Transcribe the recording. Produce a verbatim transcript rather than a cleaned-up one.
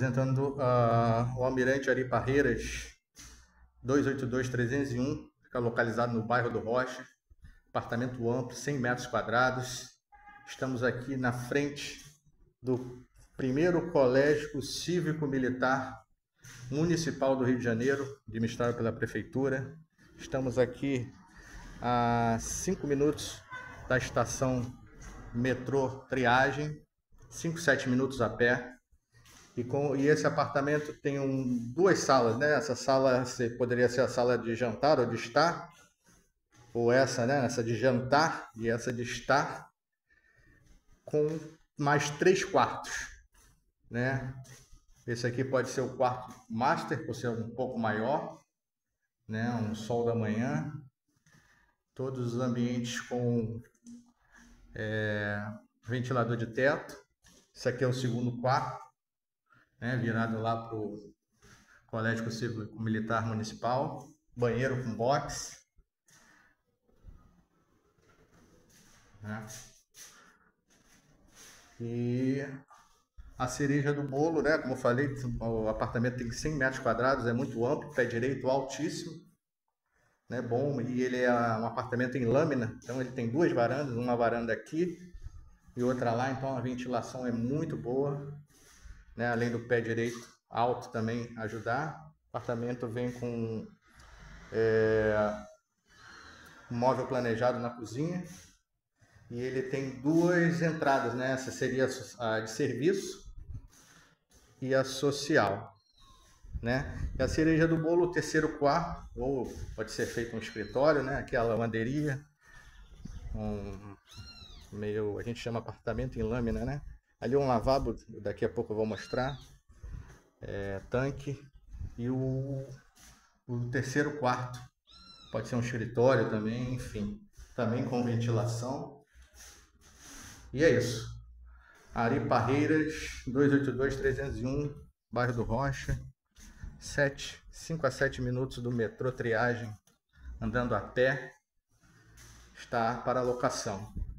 Apresentando uh, o Almirante Ari Parreiras dois oito dois trezentos e um, fica localizado no bairro do Rocha, apartamento amplo, cem metros quadrados. Estamos aqui na frente do primeiro colégio cívico-militar municipal do Rio de Janeiro, administrado pela prefeitura. Estamos aqui a cinco minutos da estação metrô Triagem, cinco, sete minutos a pé. E, com, e esse apartamento tem um, duas salas, né? Essa sala poderia ser a sala de jantar ou de estar, ou essa, né? Essa de jantar e essa de estar, com mais três quartos, né? Esse aqui pode ser o quarto master, por ser um pouco maior, né? Um sol da manhã, todos os ambientes com é, ventilador de teto. Esse aqui é o segundo quarto, né, virado lá para o Colégio Cívico Militar Municipal, banheiro com box, né? E a cereja do bolo, né, como eu falei, o apartamento tem cem metros quadrados, é muito amplo, pé direito altíssimo, né, bom, e ele é um apartamento em lâmina, então ele tem duas varandas, uma varanda aqui e outra lá, então a ventilação é muito boa, né, além do pé direito alto também ajudar. O apartamento vem com é, um móvel planejado na cozinha e ele tem duas entradas, né? Essa seria a de serviço e a social, né? E a cereja do bolo, o terceiro quarto, ou pode ser feito um escritório, né? Aqui a lavanderia, um meio, a gente chama apartamento em lâmina, né? Ali um lavabo, daqui a pouco eu vou mostrar, é, tanque, e o, o terceiro quarto pode ser um escritório também, enfim, também com ventilação. E é isso. Ari Parreiras dois oito dois trezentos e um, bairro do Rocha, sete, cinco a sete minutos do metrô Triagem, andando a pé, está para locação.